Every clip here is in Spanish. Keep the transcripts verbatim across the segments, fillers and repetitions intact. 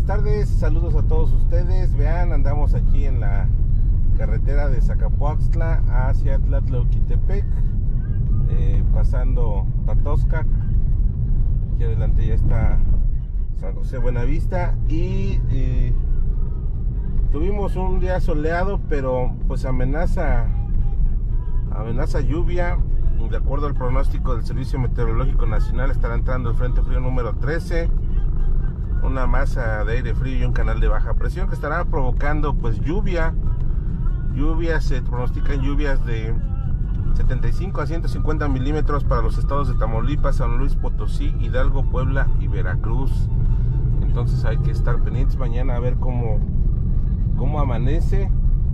tardes, saludos a todos ustedes. Vean, andamos aquí en la carretera de Zacapuaxtla hacia Tlatlauquitepec, eh, pasando Tatoscac. Aquí adelante ya está San José Buenavista y eh, tuvimos un día soleado, pero pues amenaza amenaza lluvia. De acuerdo al pronóstico del Servicio Meteorológico Nacional, estará entrando el frente frío número trece, una masa de aire frío y un canal de baja presión que estará provocando pues lluvia. Lluvias, se pronostican lluvias de setenta y cinco a ciento cincuenta milímetros para los estados de Tamaulipas, San Luis Potosí, Hidalgo, Puebla y Veracruz. Entonces hay que estar pendientes mañana a ver cómo, cómo amanece.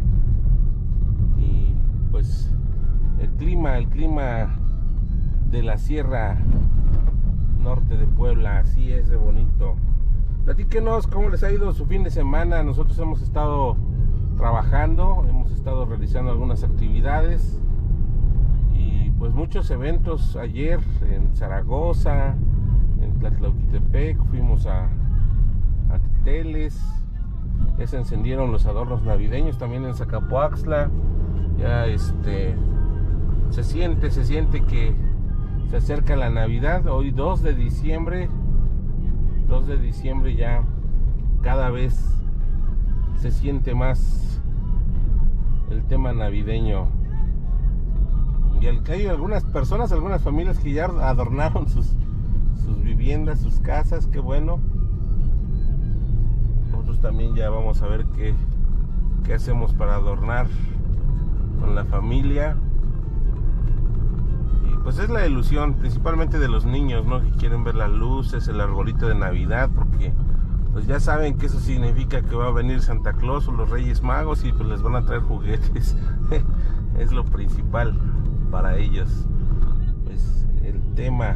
Y pues el clima, el clima de la Sierra Norte de Puebla, así es de bonito. Platíquenos cómo les ha ido su fin de semana. Nosotros hemos estado trabajando, hemos estado realizando algunas actividades y pues muchos eventos. Ayer en Zaragoza, en Tlatlauquitepec, fuimos a, a Teteles, ya se encendieron los adornos navideños también en Zacapuaxtla. Ya este se siente, se siente que se acerca la Navidad. Hoy dos de diciembre, dos de diciembre ya cada vez se siente más el tema navideño. Y hay algunas personas, algunas familias que ya adornaron sus, sus viviendas, sus casas, qué bueno. Nosotros también ya vamos a ver qué, qué hacemos para adornar con la familia. Y pues es la ilusión, principalmente de los niños, ¿no? Que quieren ver las luces, el arbolito de Navidad, porque pues ya saben que eso significa que va a venir Santa Claus o los Reyes Magos y pues les van a traer juguetes. Es lo principal para ellos, pues el tema.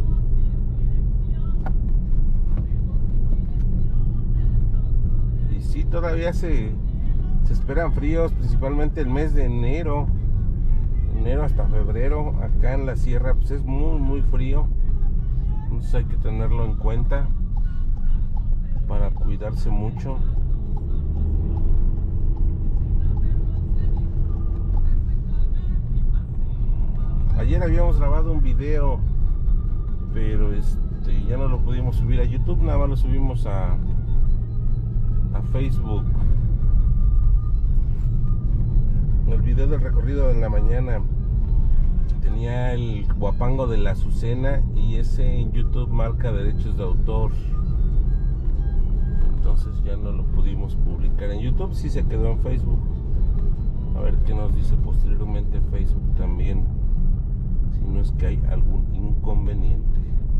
Y sí, todavía se, se esperan fríos, principalmente el mes de enero, enero hasta febrero, acá en la sierra pues es muy muy frío, entonces hay que tenerlo en cuenta para cuidarse mucho. Ayer habíamos grabado un video, pero este ya no lo pudimos subir a YouTube, nada más lo subimos a, a Facebook. El video del recorrido de la mañana tenía el guapango de la Azucena y ese en YouTube marca derechos de autor. Entonces ya no lo pudimos publicar en YouTube, sí se quedó en Facebook. A ver qué nos dice posteriormente Facebook también, si no es que hay algún inconveniente.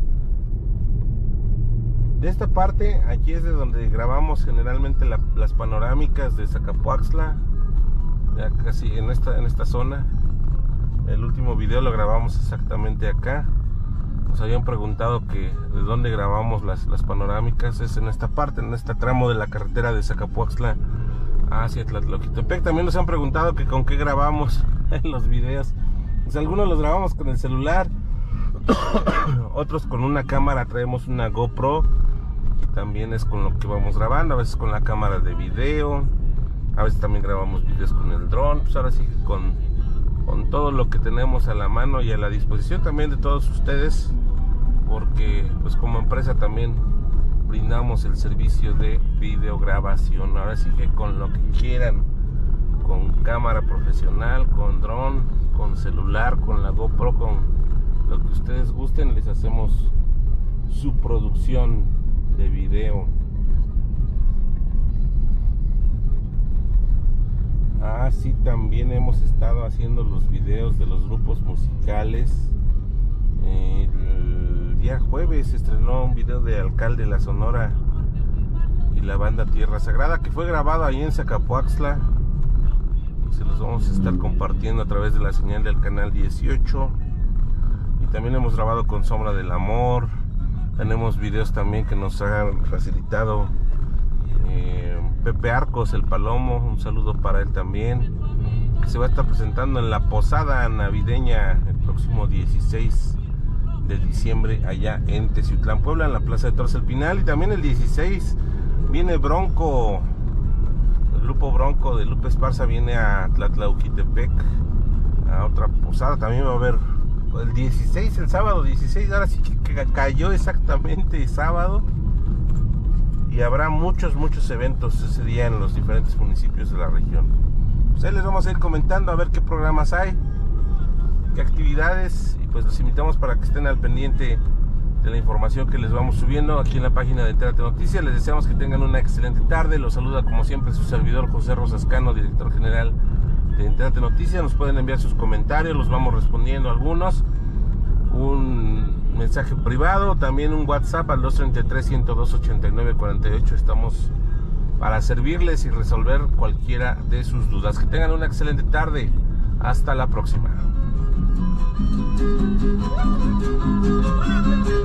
De esta parte, aquí es de donde grabamos generalmente la, las panorámicas de Zacapuaxtla, ya casi en esta, en esta zona. El último video lo grabamos exactamente acá. Nos habían preguntado que de dónde grabamos las, las panorámicas. Es en esta parte, en este tramo de la carretera de Zacapuaxtla hacia Tlatlauquitepec. También nos han preguntado que con qué grabamos los videos. Pues algunos los grabamos con el celular, otros con una cámara, traemos una GoPro y también es con lo que vamos grabando. A veces con la cámara de video, a veces también grabamos videos con el dron. Pues ahora sí que con, con todo lo que tenemos a la mano y a la disposición también de todos ustedes, porque pues como empresa también brindamos el servicio de videograbación. Ahora sí que con lo que quieran, con cámara profesional, con dron, con celular, con la GoPro, con lo que ustedes gusten, les hacemos su producción de video. Así ah, también hemos estado haciendo los videos de los grupos musicales. El día jueves se estrenó un video de Alcalde La Sonora y la banda Tierra Sagrada, que fue grabado ahí en Zacapuaxtla. Se los vamos a estar compartiendo a través de la señal del canal dieciocho. Y también hemos grabado con Sombra del Amor. Tenemos videos también que nos han facilitado eh, Pepe Arcos, el Palomo. Un saludo para él también. Se va a estar presentando en la posada navideña el próximo dieciséis de diciembre allá en Teciutlán, Puebla, en la Plaza de Toros El Pinal. Y también el dieciséis Viene Bronco, el grupo Bronco de Lupe Esparza viene a Tlatlauquitepec, a otra posada. También va a haber el dieciséis, el sábado dieciséis, ahora sí que cayó exactamente sábado. Y habrá muchos, muchos eventos ese día en los diferentes municipios de la región. Pues ahí les vamos a ir comentando a ver qué programas hay, qué actividades, y pues los invitamos para que estén al pendiente de la información que les vamos subiendo aquí en la página de Entérate Noticias. Les deseamos que tengan una excelente tarde. Los saluda como siempre su servidor José Rosascano, director general de Entérate Noticias. Nos pueden enviar sus comentarios, los vamos respondiendo algunos. Un mensaje privado, también un WhatsApp al dos treinta y tres, ciento dos, ochenta y nueve, cuarenta y ocho. Estamos para servirles y resolver cualquiera de sus dudas. Que tengan una excelente tarde. Hasta la próxima.